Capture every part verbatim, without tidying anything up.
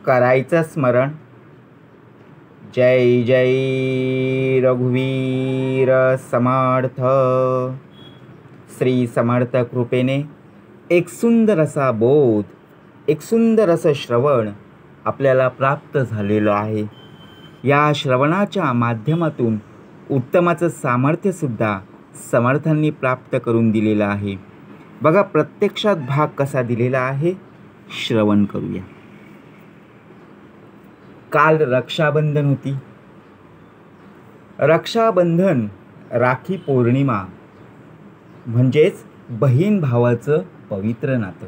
करायचं स्मरण. जय जय रघुवीर समर्थ. श्री समर्थ कृपेने एक सुंदर असा बोध, एक सुंदर असं श्रवण आपल्याला प्राप्त झालेलं आहे. या श्रवणाच्या माध्यमातून उत्तमाचं सामर्थ्यसुद्धा समर्थांनी प्राप्त करून दिलेलं आहे. बघा प्रत्यक्षात भाग कसा दिलेला आहे, श्रवण करूया. काल रक्षाबंधन होती. रक्षाबंधन, राखी पौर्णिमा म्हणजेच बहीण भावाचं पवित्र नातं.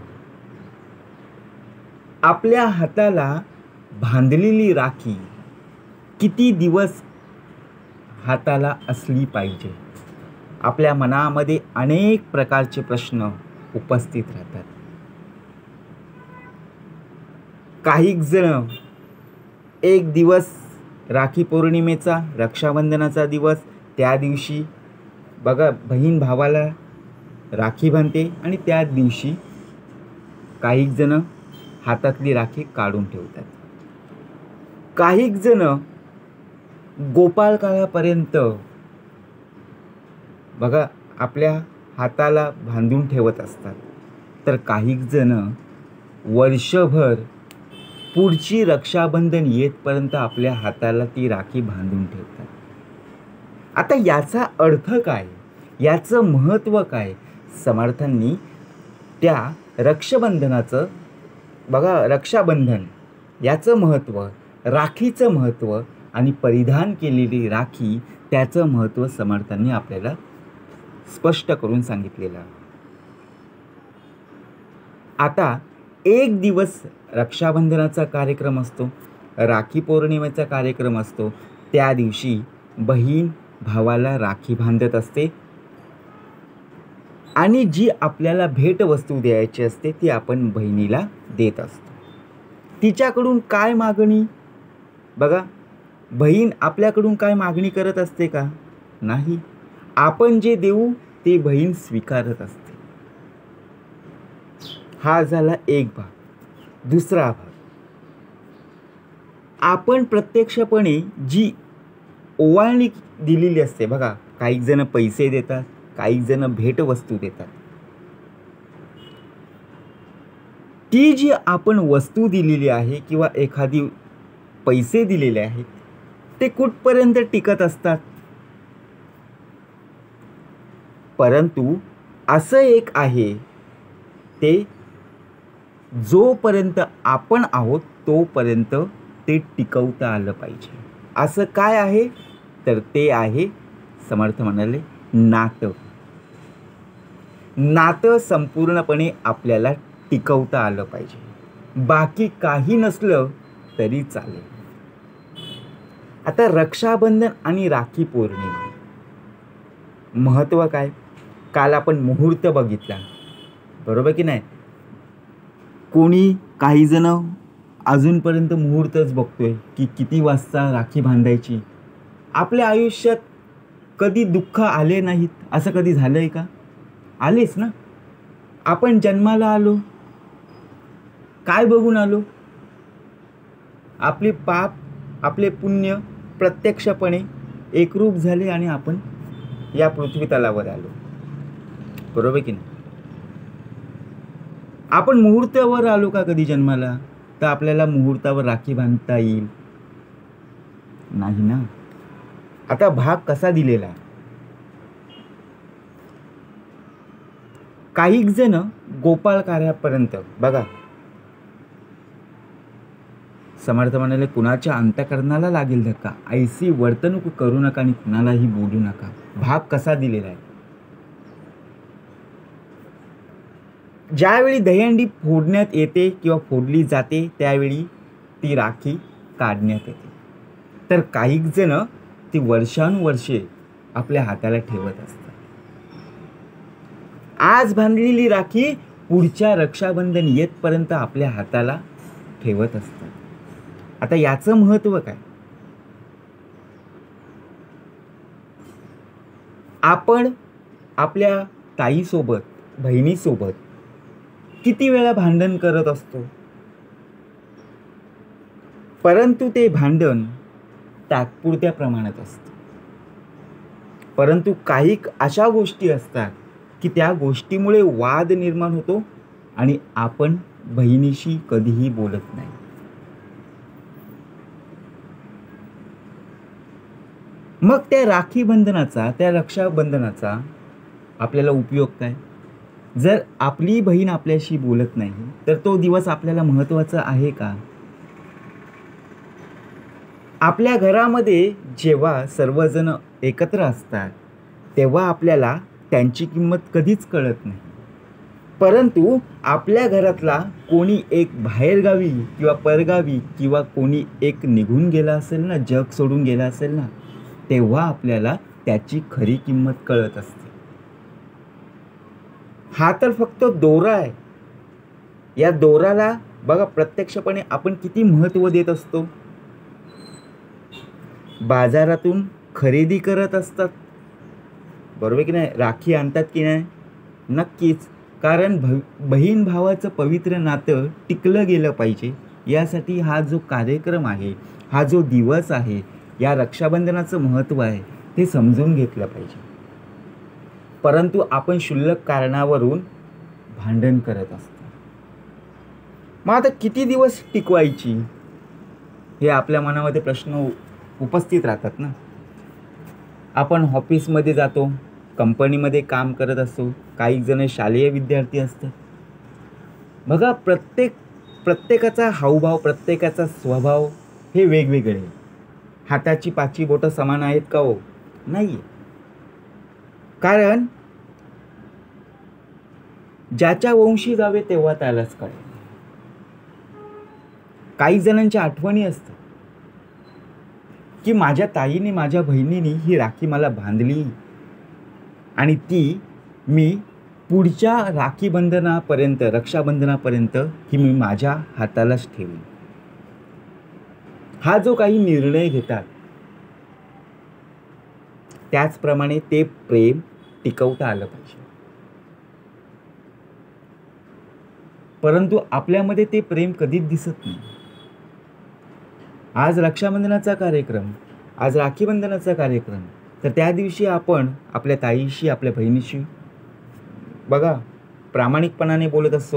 आपल्या हाताला बांधलेली राखी किती दिवस हाताला असली पाहिजे. आपल्या मनामध्ये अनेक प्रकारचे प्रश्न उपस्थित राहतात. काही जण एक दिवस राखी पौर्णिमेचा, रक्षाबंधनाचा दिवस, त्या दिवशी बघा बहीण भावाला राखी बांधते आणि त्या दिवशी काही जण हातातली राखी काढून ठेवतात. काही जण गोपाळकाळापर्यंत बघा आपल्या हाताला बांधून ठेवत असतात. तर काही जण वर्षभर पुढची रक्षाबंधन येतपर्यंत आपल्या हाताला ती राखी बांधून ठेवतात. आता याचा अर्थ काय, याचं महत्त्व काय, समर्थांनी त्या रक्षाबंधनाचं बघा, रक्षाबंधन याचं महत्त्व, राखीचं महत्त्व आणि परिधान केलेली राखी त्याचं महत्त्व समर्थांनी आपल्याला स्पष्ट करून सांगितलेलं. आता एक दिवस रक्षाबंधनाचा कार्यक्रम असतो, राखी पौर्णिमेचा कार्यक्रम असतो. त्या दिवशी बहीण भावाला राखी बांधत असते आणि जी आपल्याला भेटवस्तू द्यायची असते ती आपण बहिणीला देत असतो. तिच्याकडून काय मागणी, बघा बहीण आपल्याकडून काय मागणी करत असते का? नाही. आपण जे देऊ ते बहीण स्वीकारत असते. हा झाला एक भाग. दुसरा भाग, आपण प्रत्यक्षपणे जी ओवाळणी दिलेली असते बघा, काही जण पैसे देतात, काही जण भेटवस्तू देतात. ती जी आपण वस्तू दिलेली आहे किंवा एखादी पैसे दिलेले आहेत ते कुठपर्यंत टिकत असतात. परंतु असं एक आहे, ते जोपर्यंत आपण आहोत तोपर्यंत ते टिकवता आलं पाहिजे. असं काय आहे, तर ते आहे समर्थ म्हणाले नातं. नातं संपूर्णपणे आपल्याला टिकवता आलं पाहिजे. बाकी काही नसलं तरी चालेल. आता रक्षाबंधन आणि राखी पौर्णिमा महत्त्व काय, काल आपण मुहूर्त बघितला, बरोबर की नाही. कोणी काही जण अजूनपर्यंत मुहूर्तच बघतोय की किती वाजता राखी बांधायची. आपल्या आयुष्यात कधी दुःख आले नाहीत असं कधी झालंय का? आलेच ना. आपण जन्माला आलो, काय बघून आलो? आपले पाप, आपले पुण्य प्रत्यक्षपणे एकरूप झाले आणि आपण या पृथ्वी तलावर आलो, बरोबर की नाही. आपण मुहूर्तावर आलो का कधी जन्माला? तर आपल्याला मुहूर्तावर राखी बांधता येईल नाही ना. आता भाग कसा दिलेला, काही जण गोपाळ कार्यापर्यंत बघा, समर्थ म्हणाले कुणाच्या अंतःकरणाला लागेल धक्का, ऐसी वर्तणूक करू नका आणि कुणालाही बोलू नका. भाग कसा दिलेला आहे, ज्यावेळी दहीहंडी फोडण्यात येते किंवा फोडली जाते त्यावेळी ती राखी काढण्यात येते. तर काही जण ती वर्षानुवर्षे आपल्या हाताला ठेवत असतात. आज बांधलेली राखी पुढच्या रक्षाबंधन येतपर्यंत आपल्या हाताला ठेवत असतात. आता याचं महत्त्व काय, आपण आपल्या ताईसोबत, बहिणीसोबत किती वेळा भांडण करत असतो. परंतु ते भांडण तात्पुरत्या प्रमाणात असतं. परंतु काही अशा गोष्टी असतात की त्या गोष्टीमुळे वाद निर्माण होतो आणि आपण बहिणीशी कधीही बोलत नाही. मग त्या राखी बंधनाचा, त्या रक्षाबंधनाचा आपल्याला उपयोग काय? जर आपली बहीण आपल्याशी बोलत नाही तर तो दिवस आपल्याला महत्त्वाचा आहे का? आपल्या घरामध्ये जेव्हा सर्वजण एकत्र असतात तेव्हा आपल्याला त्यांची किंमत कधीच कळत नाही. परंतु आपल्या घरातला कोणी एक बाहेरगावी किंवा परगावी किंवा कोणी एक निघून गेला असेल ना, जग सोडून गेला असेल ना, तेव्हा आपल्याला त्याची खरी किंमत कळत असते. हा तर फक्त दोरा आहे. या दोराला बघा प्रत्यक्षपणे आपण किती महत्त्व देत असतो. बाजारातून खरेदी करत असतात, बरोबर की नाही? राखी आणतात की नाही? नक्कीच. कारण भ बहीण भावाचं पवित्र नातं टिकलं गेलं पाहिजे यासाठी हा जो कार्यक्रम आहे, हा जो दिवस आहे, या रक्षाबंधनाचं महत्त्व आहे ते समजून घेतलं पाहिजे. परंतु आपण क्षुल्लक कारणावरून भांडण करत असतो. मग आता किती दिवस टिकवायची हे आपल्या मनामध्ये प्रश्न उपस्थित राहतात ना. आपण ऑफिसमध्ये जातो, कंपनीमध्ये काम करत असतो, काही जण शालेय विद्यार्थी असतात. बघा प्रत्येक प्रत्येकाचा हावभाव, प्रत्येकाचा स्वभाव हे वेगवेगळे. हाताची पाची बोटं समान आहेत का? हो, नाही. कारण ज्याच्या वंशी जावे तेव्हा त्यालाच कळेल. काही जणांच्या आठवणी असतात की माझ्या ताईने, माझ्या बहिणीने ही राखी मला बांधली आणि ती मी पुढच्या राखी बंधनापर्यंत, रक्षाबंधनापर्यंत ही मी माझ्या हातालाच ठेवली. हा जो काही निर्णय घेतात त्याचप्रमाणे ते प्रेम टिकवता आलं पाहिजे. परंतु आपल्यामध्ये ते प्रेम कधीच दिसत नाही. आज रक्षाबंधनाचा कार्यक्रम, आज राखी बंधनाचा कार्यक्रम, तर त्या दिवशी आपण आपल्या ताईशी, आपल्या बहिणीशी बघा प्रामाणिकपणाने बोलत असतो.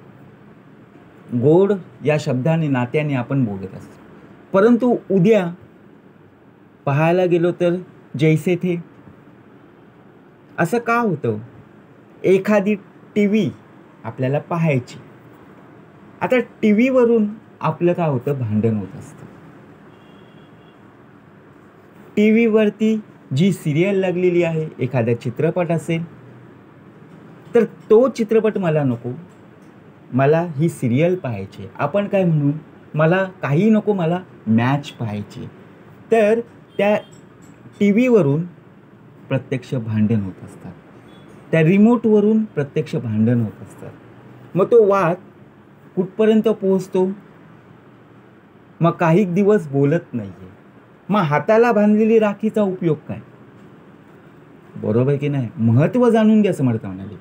गोड या शब्दाने, नात्याने आपण बोलत असतो. परंतु उद्या पाहायला गेलो तर जैसे थे. असं का होतं? एखादी टी व्ही आपल्याला पाहायची. आता टी व्हीवरून आपलं काय होतं? भांडण होत असतं. टी व्हीवरती जी सिरियल लागलेली आहे, एखादा चित्रपट असेल तर तो चित्रपट मला नको, मला ही सिरियल पाहायची. आपण काय म्हणू? मला काही नको, मला मॅच पाहायची. तर त्या टी व्हीवरून प्रत्यक्ष भांडण होत असतात, त्या रिमोटवरून प्रत्यक्ष भांडण होत असतात. मग तो वाद कुठपर्यंत पोहोचतो? मग काही दिवस बोलत नाहीये. मग हाताला बांधलेली राखीचा उपयोग काय? बरोबर की नाही? महत्त्व जाणून घ्या. समर्थ म्हणाले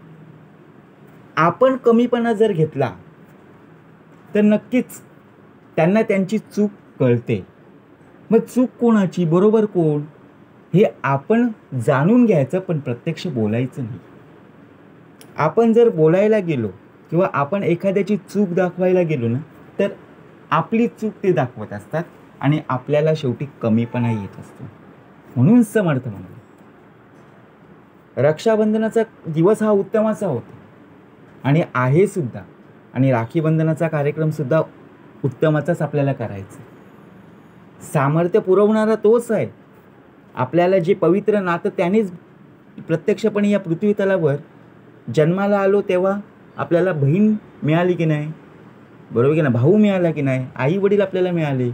आपण कमीपणा जर घेतला तर नक्कीच त्यांना त्यांची चूक कळते. मग चूक कोणाची, बरोबर कोण, हे आपण जाणून घ्यायचं, पण प्रत्यक्ष बोलायचं नाही. आपण जर बोलायला गेलो किंवा आपण एखाद्याची चूक दाखवायला गेलो ना, तर आपली चूक ते दाखवत असतात आणि आपल्याला शेवटी कमीपणा येत असतो. म्हणून समर्थ म्हणाले रक्षाबंधनाचा दिवस हा उत्तमाचा होता आणि आहे सुद्धा, आणि राखी बंधनाचा कार्यक्रम सुद्धा उत्तमाचाच आपल्याला करायचा. सामर्थ्य पुरवणारा तोच आहे. आपल्याला जे पवित्र नातं त्यानेच प्रत्यक्षपणे या पृथ्वी तलावर जन्माला आलो तेव्हा आपल्याला बहीण मिळाली की नाही, बरोबर की नाही? भाऊ मिळाला की नाही? आई वडील आपल्याला मिळाले.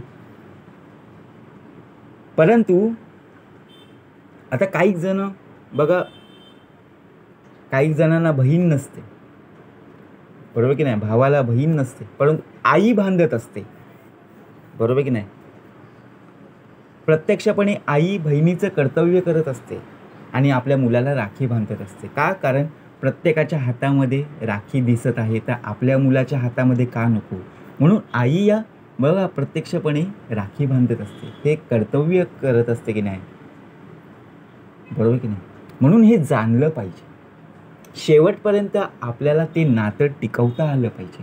परंतु आता काही जण बघा, काही जणांना बहीण नसते, बरोबर की नाही? भावाला बहीण नसते, परंतु आई बांधत असते, बरोबर की नाही? प्रत्यक्षपणे आई बहिणीचं कर्तव्य करत असते आणि आपल्या मुलाला राखी बांधत असते. का? कारण प्रत्येकाच्या हातामध्ये राखी दिसत आहे, तर आपल्या मुलाच्या हातामध्ये का नको? म्हणून आई या बघा प्रत्यक्षपणे राखी बांधत असते, ते कर्तव्य करत असते की नाही, बरोबर की नाही. म्हणून हे जाणलं पाहिजे. शेवटपर्यंत आपल्याला ते नातं टिकवता आलं पाहिजे.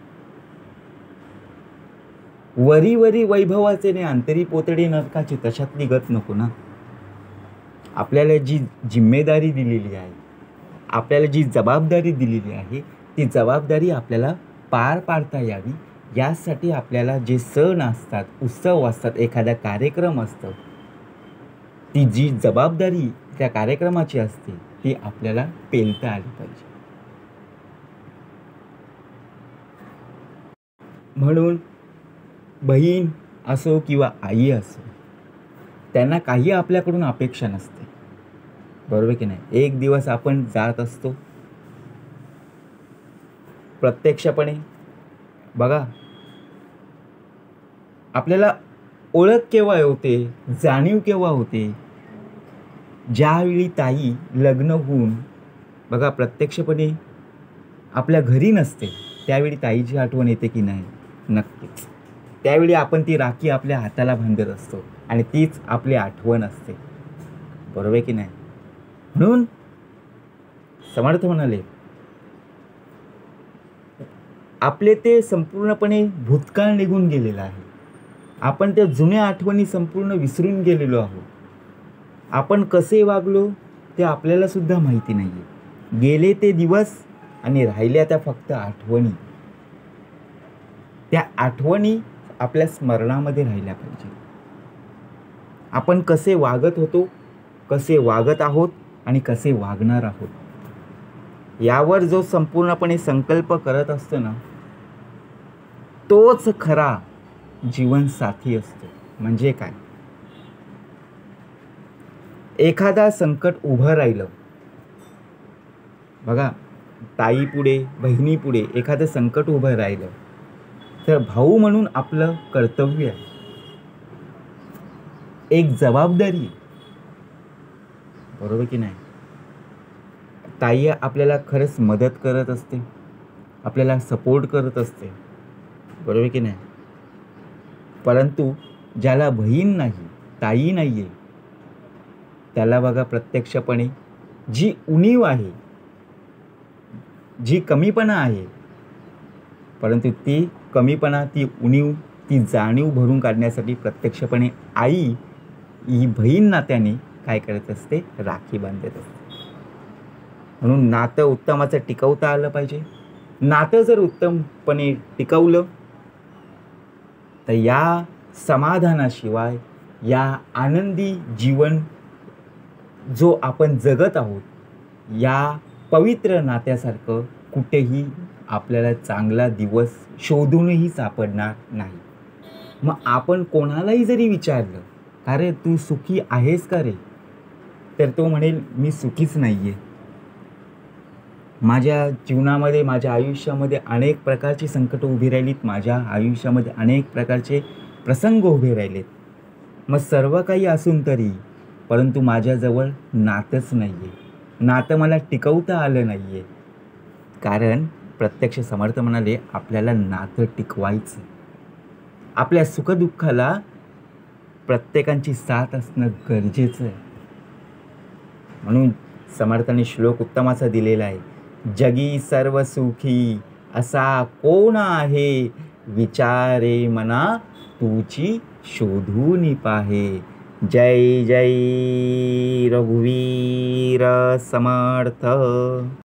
वरी वरी वैभवाचे ने अंतरी पोतडे नरकाचे, तशातली गत नको ना. आपल्याला जी जिम्मेदारी दिलेली आहे, आपल्याला जी जबाबदारी दिलेली आहे, ती जबाबदारी आपल्याला पार पाडता यावी यासाठी आपल्याला जे सण असतात, उत्सव असतात, एखादा कार्यक्रम असतो, ती जी जबाबदारी त्या कार्यक्रमाची असते ती आपल्याला पेलता आली पाहिजे. म्हणून बहीण असो किंवा आई असो, त्यांना काही आपल्याकडून अपेक्षा नसते, बरोबर की नाही. एक दिवस आपण जात असतो प्रत्यक्षपणे. बघा आपल्याला ओळख केव्हा होते, जाणीव केव्हा होते, ज्यावेळी ताई लग्न होऊन बघा प्रत्यक्षपणे आपल्या घरी नसते, त्यावेळी ताईची आठवण येते की नाही. नक्कीच. त्यावेळी आपण ती राखी आपल्या हाताला बांधत असतो आणि तीच आपली आठवण असते, बरोबर की नाही. म्हणून समर्थ म्हणाले, आपले ते संपूर्णपणे भूतकाळ निघून गेलेला आहे. आपण त्या जुन्या आठवणी संपूर्ण विसरून गेलेलो आहोत. आपण कसे वागलो ते आपल्याला सुद्धा माहिती नाहीये. गेले ते दिवस आणि राहिल्या त्या फक्त आठवणी. त्या आठवणी आपल्या स्मरणामध्ये राहिल्या पाहिजे. आपण कसे वागत होतो, कसे वागत आहोत आणि कसे वागणार आहोत, यावर जो संपूर्णपणे संकल्प करत असतो ना, तोच खरा जीवनसाथी असतो. म्हणजे काय, एखादा संकट उभं राहिलं, बघा ताई पुढे, बहिणी पुढे एखादं संकट उभं राहिलं, तर भाऊ म्हणून आपलं कर्तव्य आहे, एक जबाबदारी, बरोबर की नाही. ताई आपल्याला खरंच मदत करत असते, आपल्याला सपोर्ट करत असते, बरोबर की नाही. परंतु ज्याला बहीण नाही, ताई नाही आहे, त्याला बघा प्रत्यक्षपणे जी उणीव आहे, जी कमीपणा आहे, परंतु ती कमीपणा, ती उणीव, ती जाणीव भरून काढण्यासाठी प्रत्यक्षपणे आई ही बहीण नात्याने काय करत असते, राखी बांधत असते. म्हणून नातं उत्तमाचं टिकवता आलं पाहिजे. नातं जर उत्तमपणे टिकवलं तर या समाधानाशिवाय, या आनंदी जीवन जो आपण जगत आहोत, या पवित्र नात्यासारखं कुठेही आपल्याला चांगला दिवस शोधूनही सापडणार नाही. मग आपण कोणालाही जरी विचारलं, अरे तू सुखी आहेस का रे, तर तो म्हणेल मी सुखीच नाही आहे. माझ्या जीवनामध्ये, माझ्या आयुष्यामध्ये अनेक प्रकारची संकट उभी राहिलीत, माझ्या आयुष्यामध्ये अनेक प्रकारचे प्रसंग उभे राहिलेत. मग सर्व काही असून तरी परंतु माझ्याजवळ नातंच नाही आहे, नातं मला टिकवता आलं नाही आहे. कारण प्रत्यक्ष समर्थ म्हणाले, आपल्याला नातं टिकवायचं. आपल्या सुखदुःखाला प्रत्येकांची साथ असणं गरजेचं आहे. म्हणून समर्थाने श्लोक उत्तमाचा दिलेला आहे, जगी सर्व सुखी असा कोण आहे, विचारे मना तुची शोधून पाहे. जय जय रघुवीर समर्थ.